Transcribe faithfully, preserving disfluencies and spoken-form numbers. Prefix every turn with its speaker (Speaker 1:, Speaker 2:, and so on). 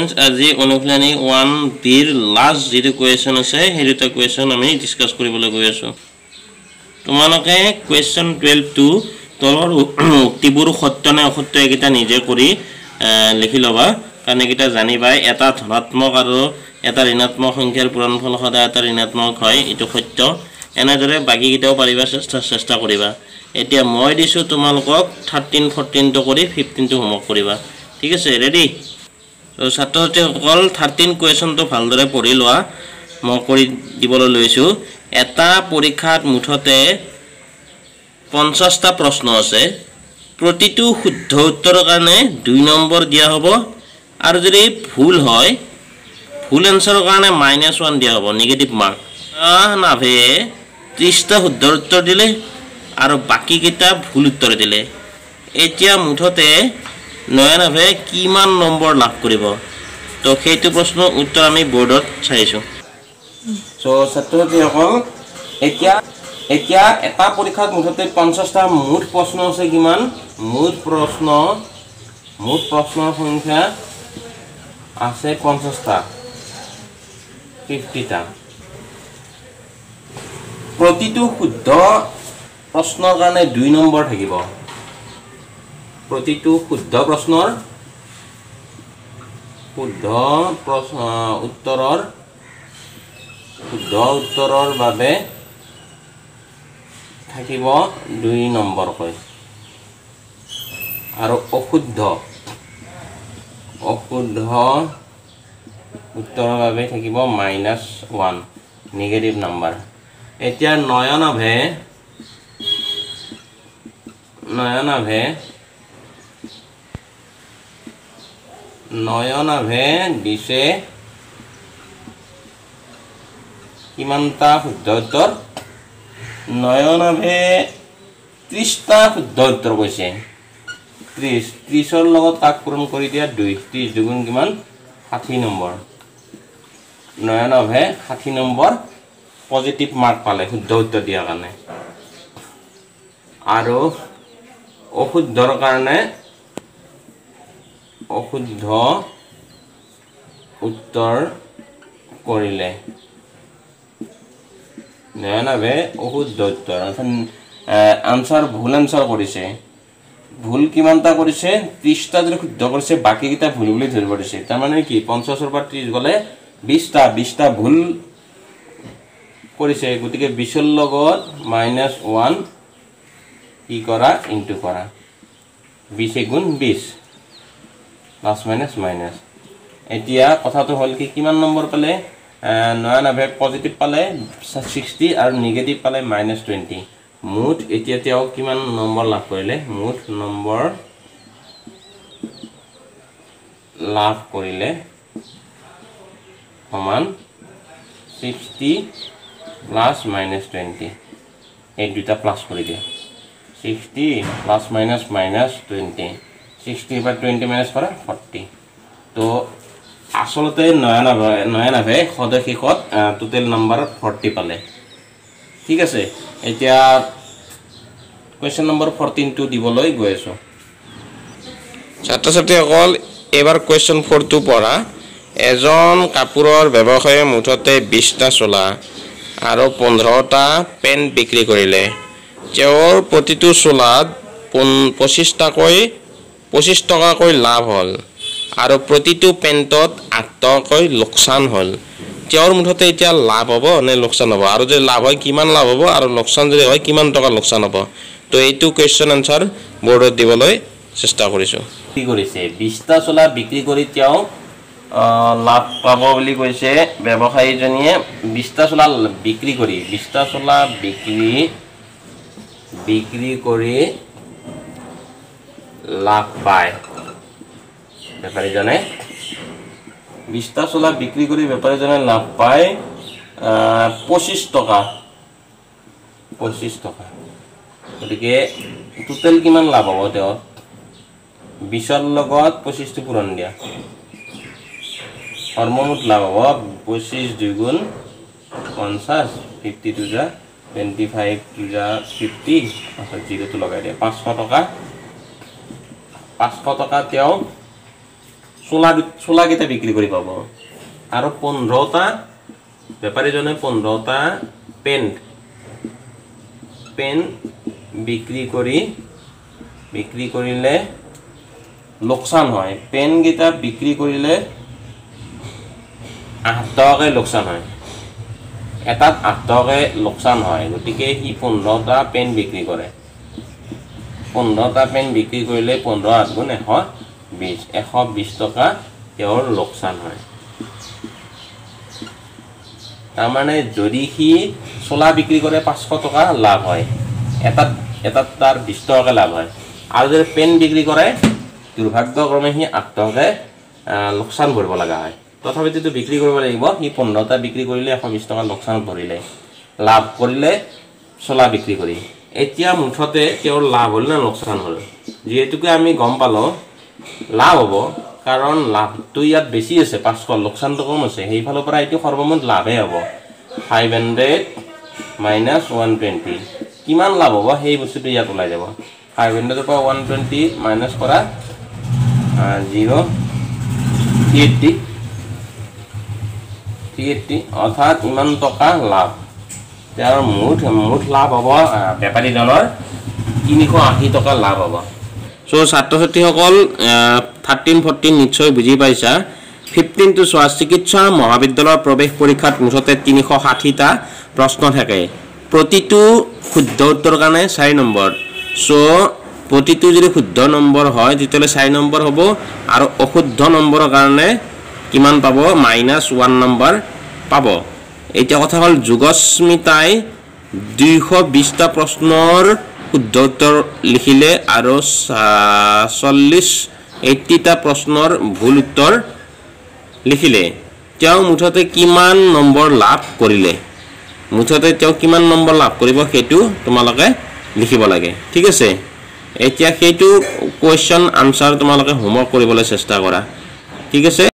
Speaker 1: Friends আজি অনুশীলনী one বিৰ লাষ্ট যেটো কোৱেশ্চন আছে হেৰিটা কোৱেশ্চন আমি ডিসকাস কৰিবলৈ গৈ আছো তোমালোকে কোৱেশ্চন twelve টু তলৰ উক্তিবোৰ সত্য নে অসত্য একিটা নিজে কৰি লিখি লবা কাৰণ একিটা জানিবা এটা ধনাত্মক আৰু এটা ঋণাত্মক সংখ্যাৰ পূৰণফল সদায় এটা ঋণাত্মক হয় এটো সত্য এনেদৰে বাকি কিটাও পাৰিবা চেষ্টা চেষ্টা কৰিবা এতিয়া মই দিছো তোমালোকক thirteen fourteen to কৰি fifteen to হোমৱৰ্ক কৰিবা ঠিক আছে ৰেডি So ছাত্ৰতে অকল thirteen কোৱেশ্চন তো ভালদৰে পঢ়ি লোৱা মই কৰি দিবলৈ লৈছো এটা পৰীক্ষাত মুঠতে fifty টা প্ৰশ্ন আছে প্ৰতিটো শুদ্ধ উত্তৰৰ কাৰণে two নম্বৰ দিয়া হ'ব আৰু যদি ভুল হয় ভুল আনসাৰৰ কাৰণে minus one দিয়া হ'ব নেগেটিভ মাৰ্ক আহ নাভে thirty টা শুদ্ধ উত্তৰ দিলে আৰু বাকি কিটা ভুল উত্তৰ দিলে এতিয়া মুঠতে নয়নাভে কিমান নম্বৰ লাভ কৰিব তো সেইটো প্ৰশ্নৰ উত্তৰ আমি বোৰ্ডত চাইছো সো ছাত্ৰছাত্ৰী সকল এতিয়া এতিয়া এটা পৰীক্ষাত মুঠতে fifty টা মুঠ প্ৰশ্ন আছে কিমান মুঠ প্ৰশ্ন মুঠ প্ৰশ্নৰ সংখ্যা আছে fifty টা fifty টা প্ৰতিটো শুদ্ধ প্ৰশ্নৰ কাৰণে two নম্বৰ থাকিব প্ৰতিটো শুদ্ধ প্ৰশ্নৰ শুদ্ধ প্ৰশ্ন উত্তৰৰ শুদ্ধ উত্তৰৰ বাবে থাকিব two নম্বৰ কয় আৰু অশুদ্ধ অশুদ্ধ উত্তৰৰ বাবে থাকিব minus one নেগেটিভ নম্বৰ এতিয়া নয়নাভে নয়নাভে নয়নাভে দিছে কিমানটা শুদ্ধ উত্তৰ নয়নাভে thirty টা শুদ্ধ উত্তৰ কৈছে thirty thirty ৰ লগত তাক পূৰণ কৰি দিয়া two thirty দুগুণ কিমান sixty নম্বৰ নয়নাভে sixty নম্বৰ পজিটিভ মাৰ্ক পালে শুদ্ধ উত্তৰ দিয়া কাৰণে আৰু অশুদ্ধৰ কাৰণে অশুদ্ধ উত্তৰ কৰিলে নয়নাভে অশুদ্ধ উত্তৰ আনসাৰ ভুল আনসাৰ কৰিছে ভুল কিমানটা কৰিছে thirty টা যদি শুদ্ধ কৰিছে বাকি কিটা ভুল বুলি ধৰিব দিছে তাৰ মানে কি fifty ৰ পৰা thirty গলে twenty টা twenty টা ভুল কৰিছে গতিকে twenty ৰ লগত minus one কি কৰা ইনটু কৰা twenty গুণ twenty plus minus minus এতিয়া কথাটো হল কি কিমান নম্বৰ পালে নয়নাভে পজিটিভ পালে sixty আৰু নেগেটিভ পালে minus twenty মুঠ এতিয়া তেও কিমান নম্বৰ লাভ কৰিলে মুঠ নম্বৰ লাভ কৰিলে সমান sixty plus minus twenty এই দুটা প্লাস কৰি দিয়া sixty plus minus minus twenty sixty by twenty minus কৰা forty তো আসলতে নয়নাভে নয়নাভে সদশেষত টোটাল নাম্বার forty পালে ঠিক আছে এতিয়া কোৱেশ্চন নম্বৰ fourteen টু দিবলৈ গৈ আছো ছাত্ৰ ছাত্ৰী সকল এবাৰ কোৱেশ্চন four টু পঢ়া এজন কাপোৰৰ ব্যৱসায়ী মুঠতে twenty টা চোলা আৰু fifteen টা পেন্ট বিক্ৰী কৰিলে তেওঁৰ প্ৰতিটো চোলাত twenty-five টাকৈ twenty-five টকাকৈ লাভ হল আৰু প্ৰতিটো পেন্টত eight টকাকৈ লোকসান হল তেওঁৰ মুঠতে এতিয়া লাভ হ'ব নে লোকসান হ'ব আৰু যদি লাভ হয় কিমান লাভ হ'ব আৰু লোকসান যদি হয় কিমান টকা লোকসান হ'ব তো এইটো কোৱেশ্চন আনসাৰ বোৰ্ডত দিবলৈ চেষ্টা কৰিছো কি কৰিছে twenty টা চোলা বিক্ৰী কৰি তেওঁ লাভ পাব বুলি কৈছে ব্যৱসায়ীজনীয়ে twenty টা চোলা বিক্ৰী কৰি twenty টা চোলা বিক্ৰী বিক্ৰী কৰি লাভ পায় বেপাৰীজনে twenty টা চোলা বিক্ৰী কৰি বেপাৰীজনে লাভ পায় twenty-five টকা twenty-five টকা গতিকে টোটাল কিমান লাভ হ'ব তেও twenty ৰ লগত twenty-five টো পূৰণ দিয়া সৰ্বমুঠ লাভ হ'ব twenty-five দুগুণ fifty fifty to যা twenty-five to যা fifty আচ্ছা zero টো লগাই দিয়া five hundred টকা five hundred টকা তেও ষোল্ল ষোল্ল কেইটা বিক্ৰী কৰি পাব আৰু পোন্ধৰটা বেপাৰীজনে পোন্ধৰটা পেন পেন বিক্ৰী কৰি বিক্ৰী কৰিলে লোকসান হয় পেন কেইটা বিক্ৰী কৰিলে আঠ টকাকৈ লোকসান হয় এটাত আঠ টকাকৈ লোকসান হয় গতিকে সি পোন্ধৰটা পেন বিক্ৰী কৰে পোন্ধৰটা পেন বিক্ৰী কৰিলে পোন্ধৰ আঠ গুণ এশ বিশ এশ বিশ টকা তেওঁৰ লোকসান হয় তাৰমানে যদি সি চোলা বিক্ৰী কৰে পাঁচশ টকা লাভ হয় এটাত এটাত তাৰ বিশ টকাকৈ লাভ হয় আৰু যদি পেন বিক্ৰী কৰে দুৰ্ভাগ্যক্ৰমে সি আঠ টকাকৈ লোকসান ভৰিব লগা হয় তথাপিতো বিক্ৰী কৰিব লাগিব সি পোন্ধৰটা বিক্ৰী কৰিলে এশ বিশ টকা লোকসান ভৰিলে লাভ কৰিলে চোলা বিক্ৰী কৰি এতিয়া মুঠতে তেওঁৰ লাভ হ'ল না লোকসান হ'ল যিহেতুকে আমি গম পালোঁ লাভ হ'ব কাৰণ লাভটো ইয়াত বেছি আছে পাঁচশ লোকসানটো কম আছে সেইফালৰ পৰা এইটো সৰ্বমুঠ লাভহে হ'ব five hundred minus one twenty কিমান লাভ হ'ব সেই বস্তুটো ইয়াত ওলাই যাব ফাইভ হাণ্ড্ৰেডৰ পৰা ওৱান টুৱেণ্টি মাইনাছ কৰা zero' three eighty three eighty অৰ্থাৎ ইমান টকা লাভ তেওঁৰ মুঠ মুঠ লাভ হ'ব বেপাৰীজনৰ তিনিশ আশী টকা লাভ হ'ব চ' ছাত্ৰ ছাত্ৰীসকল থাৰ্টিন ফৰ্টিন নিশ্চয় বুজি পাইছা ফিফটিন টু চোৱা চিকিৎসা মহাবিদ্যালয়ৰ প্ৰৱেশ পৰীক্ষাত মুঠতে তিনিশ ষাঠিটা প্ৰশ্ন থাকে প্ৰতিটো শুদ্ধ উত্তৰ কাৰণে চাৰি নম্বৰ চ' প্ৰতিটো যদি শুদ্ধ নম্বৰ হয় তেতিয়াহ'লে চাৰি নম্বৰ হ'ব আৰু অশুদ্ধ নম্বৰৰ কাৰণে কিমান পাব মাইনাছ ওৱান নম্বৰ পাব এতিয়া কথা হ'ল যোগস্মিতাই দুইশ বিশটা প্ৰশ্নৰ শুদ্ধ উত্তৰ লিখিলে আৰু চল্লিছ এইটিটা প্ৰশ্নৰ ভুল উত্তৰ লিখিলে তেওঁ মুঠতে কিমান নম্বৰ লাভ কৰিলে মুঠতে তেওঁ কিমান নম্বৰ লাভ কৰিব সেইটো তোমালোকে লিখিব লাগে ঠিক আছে এতিয়া সেইটো কুৱেশ্যন আনসাৰ তোমালোকে হোমৱৰ্ক কৰিবলৈ চেষ্টা কৰা ঠিক আছে।